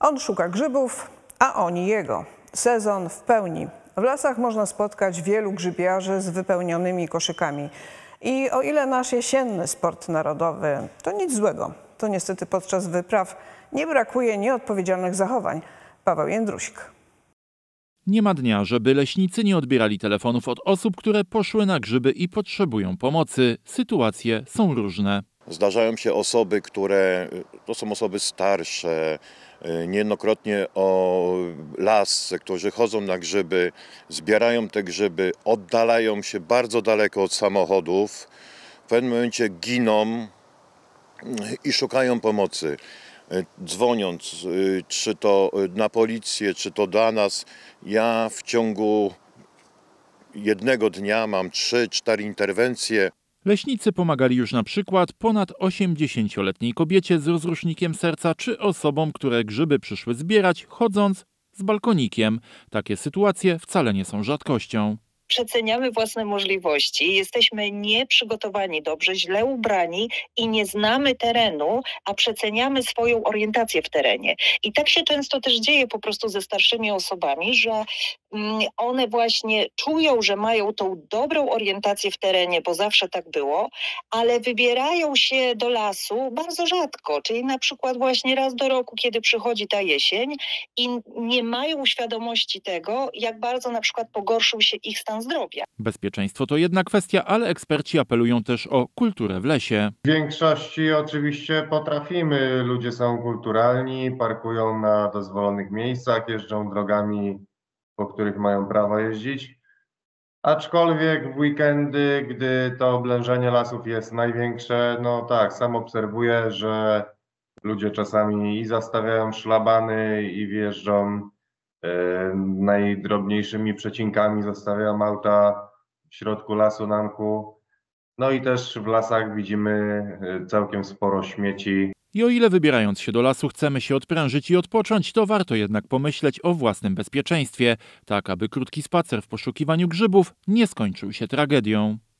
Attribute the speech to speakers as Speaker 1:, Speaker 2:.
Speaker 1: On szuka grzybów, a oni jego. Sezon w pełni. W lasach można spotkać wielu grzybiarzy z wypełnionymi koszykami. I o ile nasz jesienny sport narodowy to nic złego, to niestety podczas wypraw nie brakuje nieodpowiedzialnych zachowań. Paweł Jędrusik.
Speaker 2: Nie ma dnia, żeby leśnicy nie odbierali telefonów od osób, które poszły na grzyby i potrzebują pomocy. Sytuacje są różne.
Speaker 3: Zdarzają się osoby, to są osoby starsze, niejednokrotnie o las, którzy chodzą na grzyby, zbierają te grzyby, oddalają się bardzo daleko od samochodów, w pewnym momencie giną i szukają pomocy. Dzwoniąc, czy to na policję, czy to do nas, ja w ciągu jednego dnia mam 3-4 interwencje.
Speaker 2: Leśnicy pomagali już na przykład ponad 80-letniej kobiecie z rozrusznikiem serca czy osobom, które grzyby przyszły zbierać, chodząc z balkonikiem. Takie sytuacje wcale nie są rzadkością.
Speaker 4: Przeceniamy własne możliwości, jesteśmy nieprzygotowani dobrze, źle ubrani i nie znamy terenu, a przeceniamy swoją orientację w terenie. I tak się często też dzieje po prostu ze starszymi osobami, że one właśnie czują, że mają tą dobrą orientację w terenie, bo zawsze tak było, ale wybierają się do lasu bardzo rzadko, czyli na przykład właśnie raz do roku, kiedy przychodzi ta jesień i nie mają świadomości tego, jak bardzo na przykład pogorszył się ich stan zdrowia.
Speaker 2: Bezpieczeństwo to jedna kwestia, ale eksperci apelują też o kulturę w lesie.
Speaker 5: W większości oczywiście potrafimy, ludzie są kulturalni, parkują na dozwolonych miejscach, jeżdżą drogami, po których mają prawo jeździć. Aczkolwiek w weekendy, gdy to oblężenie lasów jest największe, no tak, sam obserwuję, że ludzie czasami i zastawiają szlabany i wjeżdżą najdrobniejszymi przecinkami, zostawiają auta w środku lasu na mchu. No i też w lasach widzimy całkiem sporo śmieci.
Speaker 2: I o ile wybierając się do lasu chcemy się odprężyć i odpocząć, to warto jednak pomyśleć o własnym bezpieczeństwie, tak aby krótki spacer w poszukiwaniu grzybów nie skończył się tragedią.